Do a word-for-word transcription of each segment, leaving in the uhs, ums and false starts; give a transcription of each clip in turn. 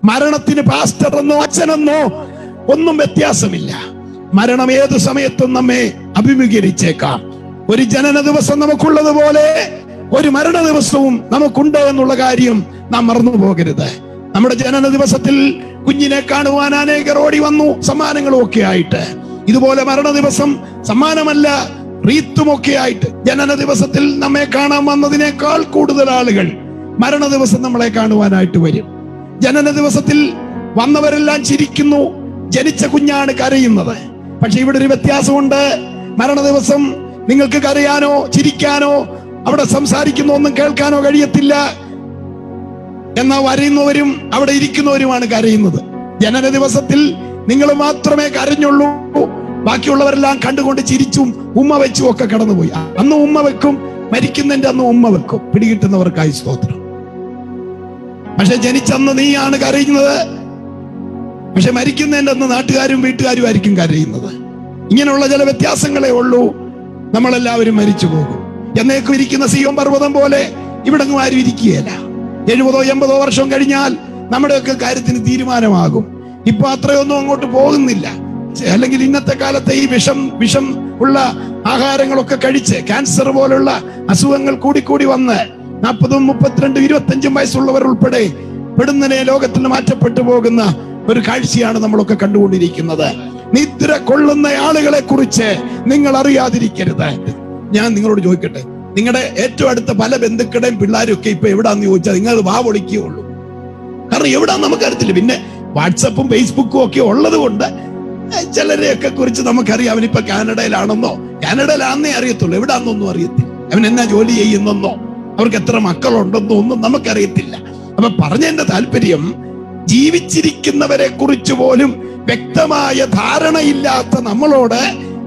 മരണത്തിന് പാസ്റ്റർ എന്നോ അച്ഛനെന്നോ ഒന്നും വ്യത്യാസമില്ല. മരണം ഏതു സമയത്തും നമ്മെ അഭിമുഖീകരിച്ചേക്കാം. ഒരു ജനന ദിവസം നമുക്കുള്ളതുപോലെ ഒരു മരണ ദിവസവും നമുക്കുണ്ട് എന്നുള്ള കാര്യം നാം മറന്നു പോകരുത്. നമ്മുടെ ജനന ദിവസത്തിൽ കുഞ്ഞിനെ കാണുവാൻ അനേകർ ഓടി വന്നു, സമ്മാനങ്ങളും ഒക്കെ ആയിട്ട്. ഇതുപോലെ മരണ ദിവസം സമ്മാനമല്ല, റീത്തുമൊക്കെ ആയിട്ട് ജനന ദിവസത്തിൽ നമ്മെ കാണാൻ വന്നതിനേക്കാൾ കൂടുതൽ ആളുകൾ മരണ ദിവസം നമ്മളെ കാണുവാനായിട്ട് വരും. ജനന ദിവസത്തിൽ വന്നവരെല്ലാം ചിരിക്കുന്നു, ജനിച്ച കുഞ്ഞാണ് കരയുന്നത്. പക്ഷെ ഇവിടെ ഒരു വ്യത്യാസമുണ്ട്. മരണ ദിവസം നിങ്ങൾക്ക് കരയാനോ ചിരിക്കാനോ അവിടെ സംസാരിക്കുന്ന ഒന്നും കേൾക്കാനോ കഴിയത്തില്ല. എന്നാൽ വരുന്നവരും അവിടെ ഇരിക്കുന്നവരുമാണ് കരയുന്നത്. ജനന ദിവസത്തിൽ നിങ്ങൾ മാത്രമേ കരഞ്ഞുള്ളൂ, ബാക്കിയുള്ളവരെല്ലാം കണ്ടുകൊണ്ട് ചിരിച്ചും ഉമ്മ വെച്ചും ഒക്കെ കടന്നുപോയി. അന്ന് ഉമ്മ വെക്കും, മരിക്കുന്നതിന്റെ അന്ന് ഉമ്മ വെക്കും. പിടികിട്ടുന്നവർക്കായി സ്തോത്രം. പക്ഷെ ജനിച്ചന്ന് നീയാണ് കരയുന്നത്, പക്ഷെ മരിക്കുന്നതിന്റെ അന്ന് നാട്ടുകാരും വീട്ടുകാരും ആയിരിക്കും കരയുന്നത്. ഇങ്ങനെയുള്ള ചില വ്യത്യാസങ്ങളേ ഉള്ളൂ. നമ്മളെല്ലാവരും മരിച്ചു പോകും. എന്നേക്കും ഇരിക്കുന്ന സിയോൻ പർവ്വതം പോലെ ഇവിടെങ്ങും ആരും ഇരിക്കുകയല്ല. എഴുപതോ എൺപതോ വർഷം കഴിഞ്ഞാൽ നമ്മുടെയൊക്കെ കാര്യത്തിന് തീരുമാനമാകും. ഇപ്പൊ അത്രയൊന്നും അങ്ങോട്ട് പോകുന്നില്ല. അല്ലെങ്കിൽ ഇന്നത്തെ കാലത്തെ ഈ വിഷം വിഷം ഉള്ള ആഹാരങ്ങളൊക്കെ കഴിച്ച് ക്യാൻസർ പോലുള്ള അസുഖങ്ങൾ കൂടിക്കൂടി വന്ന് നാൽപ്പതും മുപ്പത്തിരണ്ടും ഇരുപത്തഞ്ചും വയസ്സുള്ളവർ ഉൾപ്പെടെ പെടുന്നനെ ലോകത്തിൽ മാറ്റപ്പെട്ടു പോകുന്ന ഒരു കാഴ്ചയാണ് നമ്മളൊക്കെ കണ്ടുകൊണ്ടിരിക്കുന്നത്. നിദ്ര കൊള്ളുന്ന ആളുകളെ കുറിച്ച് നിങ്ങൾ അറിയാതിരിക്കരുത്. ഞാൻ നിങ്ങളോട് ചോദിക്കട്ടെ, നിങ്ങളുടെ ഏറ്റവും അടുത്ത പല ബന്ധുക്കളുടെയും പിള്ളേരും ഒക്കെ ഇപ്പൊ എവിടാന്ന് ചോദിച്ചാൽ നിങ്ങൾ വാ പൊളിക്കുകയുള്ളൂ. കാരണം എവിടാന്ന് നമുക്കറിയത്തില്ല. പിന്നെ വാട്സപ്പും ഫേസ്ബുക്കും ഒക്കെ ഉള്ളത് കൊണ്ട് ചിലരെയൊക്കെ കുറിച്ച് നമുക്കറിയാം. അവനിപ്പോ കാനഡയിലാണെന്നോ കാനഡയിലാണെന്നേ അറിയത്തുള്ളൂ, എവിടാന്നൊന്നും അറിയത്തില്ല. അവൻ എന്നാ ജോലി ചെയ്യുന്നെന്നോ അവർക്ക് എത്ര മക്കളുണ്ടെന്നോ ഒന്നും നമുക്കറിയത്തില്ല. അപ്പൊ പറഞ്ഞതിന്റെ താല്പര്യം, ജീവിച്ചിരിക്കുന്നവരെ കുറിച്ച് പോലും വ്യക്തമായ ധാരണയില്ലാത്ത നമ്മളോട്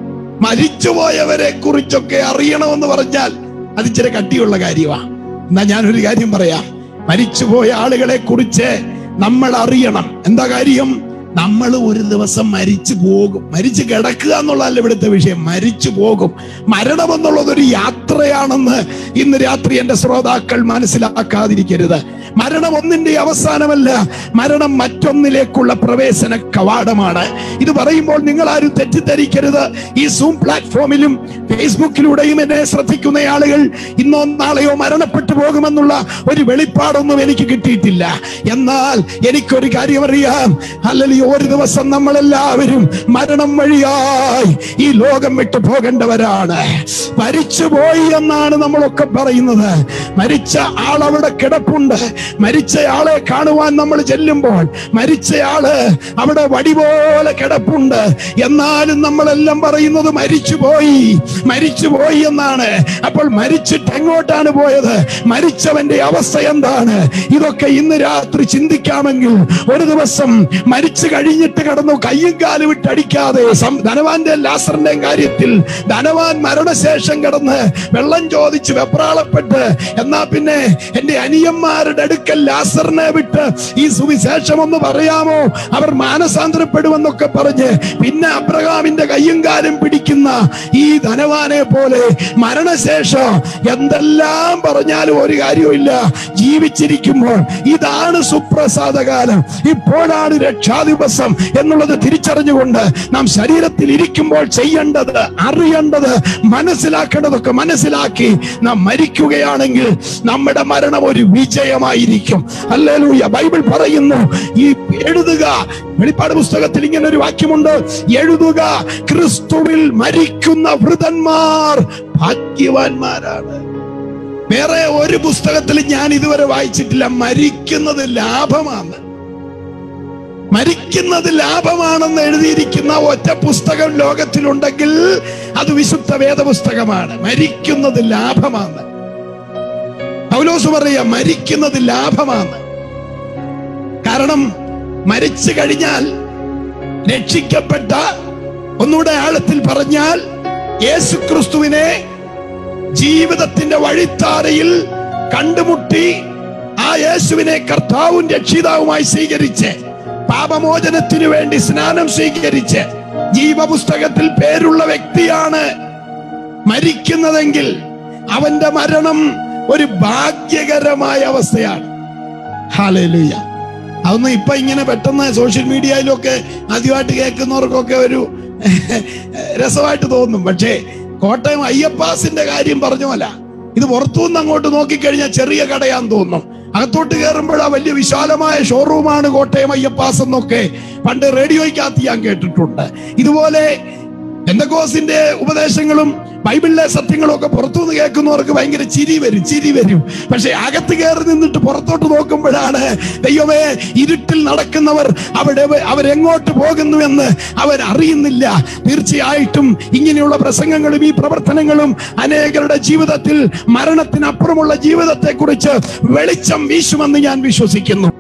മരിച്ചുപോയവരെ കുറിച്ചൊക്കെ അറിയണമെന്ന് പറഞ്ഞാൽ അത് ഇച്ചിരി കട്ടിയുള്ള കാര്യമാണ്. എന്നാ ഞാനൊരു കാര്യം പറയാം, മരിച്ചുപോയ ആളുകളെ കുറിച്ച് നമ്മൾ അറിയണം. എന്താ കാര്യം? നമ്മൾ ഒരു ദിവസം മരിച്ചു പോകും. മരിച്ചു കിടക്കുക എന്നുള്ളതല്ല ഇവിടുത്തെ വിഷയം, മരിച്ചു പോകും. മരണം എന്നുള്ളതൊരു യാത്രയാണെന്ന് ഇന്ന് രാത്രി എന്റെ ശ്രോതാക്കൾ മനസ്സിലാക്കാതിരിക്കരുത്. മരണം ഒന്നിന്റെ അവസാനമല്ല, മരണം മറ്റൊന്നിലേക്കുള്ള പ്രവേശന കവാടമാണ്. ഇത് പറയുമ്പോൾ നിങ്ങൾ ആരും തെറ്റിദ്ധരിക്കരുത്. ഈ സൂം പ്ലാറ്റ്ഫോമിലും ഫേസ്ബുക്കിലൂടെയും എന്നെ ശ്രദ്ധിക്കുന്ന ആളുകൾ ഇന്നോ നാളെയോ മരണപ്പെട്ടു പോകുമെന്നുള്ള ഒരു വെളിപ്പാടൊന്നും എനിക്ക് കിട്ടിയിട്ടില്ല. എന്നാൽ എനിക്കൊരു കാര്യം അറിയാം, അല്ലെങ്കിൽ ഒരു ദിവസം നമ്മളെല്ലാവരും മരണം വഴിയായി ഈ ലോകം വിട്ടു പോകേണ്ടവരാണ്. മരിച്ചുപോയി എന്നാണ് നമ്മളൊക്കെ പറയുന്നത്. മരിച്ച ആൾ അവിടെ കിടപ്പുണ്ട്. മരിച്ചയാളെ കാണുവാൻ നമ്മൾ ചെല്ലുമ്പോൾ മരിച്ചയാള് അവിടെ വടി പോലെ കിടപ്പുണ്ട്. എന്നാലും നമ്മളെല്ലാം പറയുന്നത് മരിച്ചുപോയി മരിച്ചുപോയി എന്നാണ്. അപ്പോൾ മരിച്ചിട്ട് എങ്ങോട്ടാണ് പോയത്? മരിച്ചവന്റെ അവസ്ഥ എന്താണ്? ഇതൊക്കെ ഇന്ന് രാത്രി ചിന്തിക്കാമെങ്കിൽ ഒരു ദിവസം മരിച്ചു കഴിഞ്ഞിട്ട് കടന്നു കയ്യും കാലും വിട്ടടിക്കാതെ, ധനവാന്റെ ലാസറിന്റെ കാര്യത്തിൽ ധനവാൻ മരണശേഷം കിടന്ന് വെള്ളം ചോദിച്ച് വെപ്രാളപ്പെട്ട്, എന്നാ പിന്നെ എന്റെ അനിയന്മാരുടെ അടുക്കൽ ലാസറിനെ വിട്ട് ഈ സുവിശേഷം ഒന്ന് പറയാമോ, അവർ മാനസാന്തരപ്പെടുമെന്നൊക്കെ പറഞ്ഞ് പിന്നെ അബ്രഹാമിന്റെ കയ്യും കാലും പിടിക്കുന്ന ഈ ധനവാനെ പോലെ മരണശേഷം എന്തെല്ലാം പറഞ്ഞാലും ഒരു കാര്യമില്ല. ജീവിച്ചിരിക്കുമ്പോൾ ഇതാണ് സുപ്രസാദകാലം, ഇപ്പോഴാണ് രക്ഷാദിവസം എന്നുള്ളത് തിരിച്ചറിഞ്ഞുകൊണ്ട് നാം ശരീരത്തിൽ ഇരിക്കുമ്പോൾ ചെയ്യേണ്ടത്, അറിയേണ്ടത്, മനസ്സിലാക്കേണ്ടതൊക്കെ മനസ്സിലാക്കി നാം മരിക്കുകയാണെങ്കിൽ നമ്മുടെ മരണം ഒരു വിജയമായിരിക്കും. ഹല്ലേലൂയ. ബൈബിൾ പറയുന്നു, ഈ എഴുതുക, വെളിപ്പാട് പുസ്തകത്തിൽ ഇങ്ങനെ ഒരു വാക്യമുണ്ട്, എഴുതുക, ക്രിസ്തുവിൽ മരിക്കുന്ന വൃതന്മാർ ഭാഗ്യവാന്മാരാണ്. വേറെ ഒരു പുസ്തകത്തിൽ ഞാൻ ഇതുവരെ വായിച്ചിട്ടില്ല മരിക്കുന്നത് ലാഭമാണ്, മരിക്കുന്നത് ലാഭമാണെന്ന് എഴുതിയിരിക്കുന്ന ഒറ്റ പുസ്തകം ലോകത്തിലുണ്ടെങ്കിൽ അത് വിശുദ്ധ വേദപുസ്തകമാണ്. മരിക്കുന്നത് ലാഭമാണ്. പൗലോസ് പറയാ മരിക്കുന്നത് ലാഭമാണ്. കാരണം മരിച്ചു കഴിഞ്ഞാൽ രക്ഷിക്കപ്പെട്ട, ഒന്നുകൂടെ ആഴത്തിൽ പറഞ്ഞാൽ യേശുക്രിസ്തുവിനെ ജീവിതത്തിന്റെ വഴിത്താരയിൽ കണ്ടുമുട്ടി ആ യേശുവിനെ കർത്താവും രക്ഷിതാവുമായി സ്വീകരിച്ച് പാപമോചനത്തിനു വേണ്ടി സ്നാനം സ്വീകരിച്ച് ജീവപുസ്തകത്തിൽ പേരുള്ള വ്യക്തിയാണ് മരിക്കുന്നതെങ്കിൽ അവന്റെ മരണം ഒരു ഭാഗ്യകരമായ അവസ്ഥയാണ്. ഹല്ലേലൂയ. അതൊന്നും ഇപ്പൊ ഇങ്ങനെ പെട്ടെന്ന് സോഷ്യൽ മീഡിയയിലൊക്കെ ആദ്യമായിട്ട് കേൾക്കുന്നവർക്കൊക്കെ ഒരു രസമായിട്ട് തോന്നും. പക്ഷേ കോട്ടയം അയ്യപ്പാസിന്റെ കാര്യം പറഞ്ഞോല, ഇത് പുറത്തുനിന്ന് അങ്ങോട്ട് നോക്കിക്കഴിഞ്ഞാൽ ചെറിയ കടയാന്ന് തോന്നും. അകത്തോട്ട് കയറുമ്പോഴാ വലിയ വിശാലമായ ഷോറൂമാണ് കോട്ടയം അയ്യപ്പാസ് എന്നൊക്കെ പണ്ട് റേഡിയോയ്ക്കകത്ത് ഞാൻ കേട്ടിട്ടുണ്ട്. ഇതുപോലെ പെന്തക്കോസ്തിന്റെ ഉപദേശങ്ങളും ബൈബിളിലെ സത്യങ്ങളും ഒക്കെ പുറത്തുനിന്ന് കേൾക്കുന്നവർക്ക് ഭയങ്കര ചിരി വരും ചിരി വരും പക്ഷെ അകത്ത് കയറി നിന്നിട്ട് പുറത്തോട്ട് നോക്കുമ്പോഴാണ് ദൈവമേ, ഇരുട്ടിൽ നടക്കുന്നവർ അവിടെ അവരെങ്ങോട്ട് പോകുന്നു എന്ന് അവർ അറിയുന്നില്ല. തീർച്ചയായിട്ടും ഇങ്ങനെയുള്ള പ്രസംഗങ്ങളും ഈ പ്രവർത്തനങ്ങളും അനേകരുടെ ജീവിതത്തിൽ മരണത്തിനപ്പുറമുള്ള ജീവിതത്തെ കുറിച്ച് വെളിച്ചം വീശുമെന്ന് ഞാൻ വിശ്വസിക്കുന്നു.